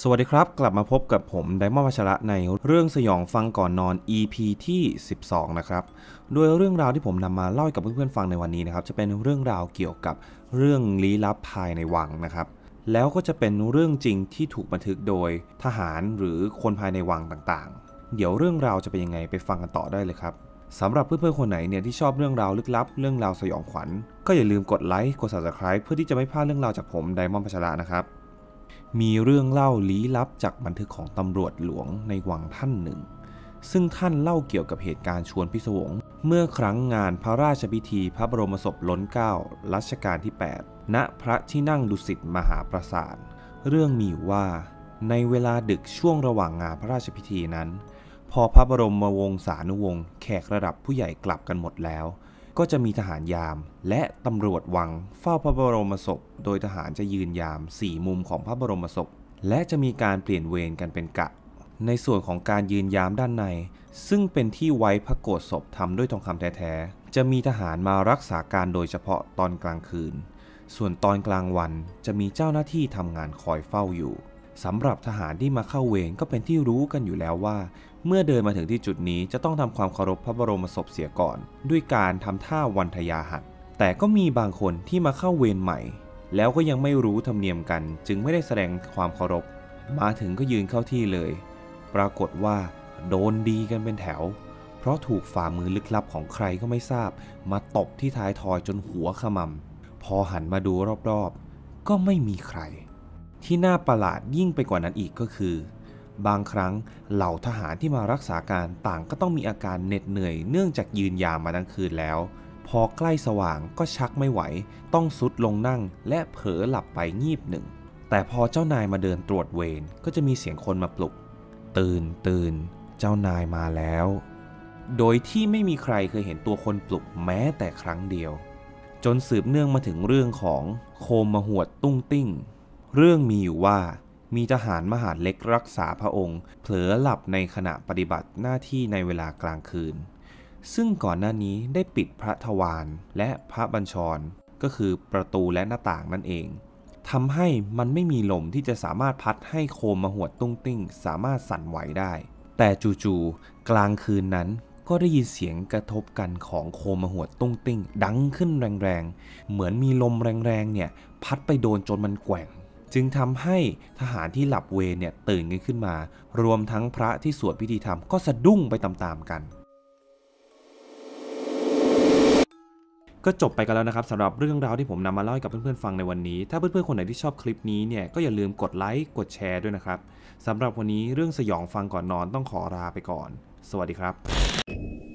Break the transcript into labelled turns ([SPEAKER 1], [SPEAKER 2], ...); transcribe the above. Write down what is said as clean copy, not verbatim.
[SPEAKER 1] สวัสดีครับกลับมาพบกับผมไดมอนด์วัชระในเรื่องสยองฟังก่อนนอน EP ที่12นะครับโดยเรื่องราวที่ผมนำมาเล่ากับเพื่อนๆฟังในวันนี้นะครับจะเป็นเรื่องราวเกี่ยวกับเรื่องลี้ลับภายในวังนะครับแล้วก็จะเป็นเรื่องจริงที่ถูกบันทึกโดยทหารหรือคนภายในวังต่างๆเดี๋ยวเรื่องราวจะเป็นยังไงไปฟังกันต่อได้เลยครับสำหรับเพื่อนๆคนไหนเนี่ยที่ชอบเรื่องราวลึกลับเรื่องราวสยองขวัญก็อย่าลืมกดไลค์กด Subscribe เพื่อที่จะไม่พลาดเรื่องราวจากผมไดมอนด์วัชระนะครับมีเรื่องเล่าลี้ลับจากบันทึกของตำรวจหลวงในวังท่านหนึ่งซึ่งท่านเล่าเกี่ยวกับเหตุการณ์ชวนพิศวงเมื่อครั้งงานพระราชพิธีพระบรมศพล้นเกล้ารัชกาลที่8ณพระที่นั่งดุสิตมหาปราสาทเรื่องมีอยู่ว่าในเวลาดึกช่วงระหว่างงานพระราชพิธีนั้นพอพระบรมวงศานุวงศ์แขกระดับผู้ใหญ่กลับกันหมดแล้วก็จะมีทหารยามและตำรวจวังเฝ้าพระบรมศพโดยทหารจะยืนยาม4มุมของพระบรมศพและจะมีการเปลี่ยนเวรกันเป็นกะในส่วนของการยืนยามด้านในซึ่งเป็นที่ไว้พระโกศศพทำด้วยทองคำแท้ๆจะมีทหารมารักษาการโดยเฉพาะตอนกลางคืนส่วนตอนกลางวันจะมีเจ้าหน้าที่ทำงานคอยเฝ้าอยู่สำหรับทหารที่มาเข้าเวรก็เป็นที่รู้กันอยู่แล้วว่าเมื่อเดินมาถึงที่จุดนี้จะต้องทำความเคารพพระบรมศพเสียก่อนด้วยการทำท่าวันทยาหัตถ์แต่ก็มีบางคนที่มาเข้าเวรใหม่แล้วก็ยังไม่รู้ธรรมเนียมกันจึงไม่ได้แสดงความเคารพมาถึงก็ยืนเข้าที่เลยปรากฏว่าโดนดีกันเป็นแถวเพราะถูกฝ่ามือลึกลับของใครก็ไม่ทราบมาตบที่ท้ายทอยจนหัวขมำพอหันมาดูรอบๆก็ไม่มีใครที่น่าประหลาดยิ่งไปกว่านั้นอีกก็คือบางครั้งเหล่าทหารที่มารักษาการต่างก็ต้องมีอาการเหน็ดเหนื่อยเนื่องจากยืนยามมาทั้งคืนแล้วพอใกล้สว่างก็ชักไม่ไหวต้องทรุดลงนั่งและเผลอหลับไปงีบหนึ่งแต่พอเจ้านายมาเดินตรวจเวรก็จะมีเสียงคนมาปลุกตื่นเจ้านายมาแล้วโดยที่ไม่มีใครเคยเห็นตัวคนปลุกแม้แต่ครั้งเดียวจนสืบเนื่องมาถึงเรื่องของโคมหวดตุ้งติ้งเรื่องมีอยู่ว่ามีทหารมหาดเล็กรักษาพระองค์เผลอหลับในขณะปฏิบัติหน้าที่ในเวลากลางคืนซึ่งก่อนหน้านี้ได้ปิดพระทวารและพระบัญชรก็คือประตูและหน้าต่างนั่นเองทำให้มันไม่มีลมที่จะสามารถพัดให้โคมหวดตุ้งติ้งสามารถสั่นไหวได้แต่จู่ๆกลางคืนนั้นก็ได้ยินเสียงกระทบกันของโคมหวดตุ้งติ้งดังขึ้นแรงๆเหมือนมีลมแรงๆเนี่ยพัดไปโดนจนมันแกว่งจึงทำให้ทหารที่หลับเวรเนี่ยตื่นกันขึ้นมารวมทั้งพระที่สวดพิธีธรรมก็สะดุ้งไปตามๆกันก็จบไปกันแล้วนะครับสำหรับเรื่องราวที่ผมนำมาเล่าให้กับเพื่อนๆฟังในวันนี้ถ้าเพื่อนๆคนไหนที่ชอบคลิปนี้เนี่ยก็อย่าลืมกดไลค์กดแชร์ด้วยนะครับสำหรับวันนี้เรื่องสยองฟังก่อนนอนต้องขอลาไปก่อนสวัสดีครับ